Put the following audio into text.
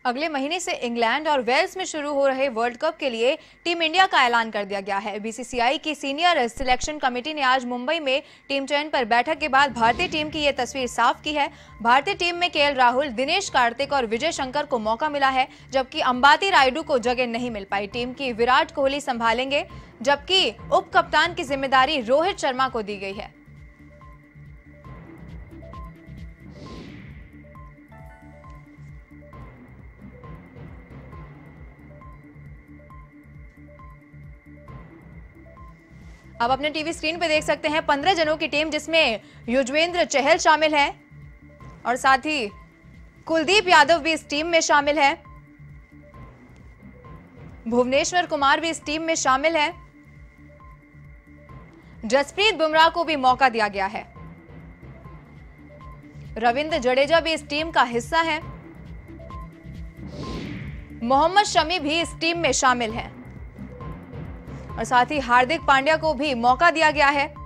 अगले महीने से इंग्लैंड और वेल्स में शुरू हो रहे वर्ल्ड कप के लिए टीम इंडिया का ऐलान कर दिया गया है। बीसीसीआई की सीनियर सिलेक्शन कमेटी ने आज मुंबई में टीम चयन पर बैठक के बाद भारतीय टीम की ये तस्वीर साफ की है। भारतीय टीम में केएल राहुल, दिनेश कार्तिक और विजय शंकर को मौका मिला है, जबकि अंबाती रायडू को जगह नहीं मिल पाई। टीम की विराट कोहली संभालेंगे, जबकि उप कप्तान की जिम्मेदारी रोहित शर्मा को दी गई है। आप अपने टीवी स्क्रीन पे देख सकते हैं 15 जनों की टीम, जिसमें युजवेंद्र चहल शामिल है और साथ ही कुलदीप यादव भी इस टीम में शामिल है। भुवनेश्वर कुमार भी इस टीम में शामिल है। जसप्रीत बुमराह को भी मौका दिया गया है। रविंद्र जडेजा भी इस टीम का हिस्सा है। मोहम्मद शमी भी इस टीम में शामिल है और साथ ही हार्दिक पांड्या को भी मौका दिया गया है।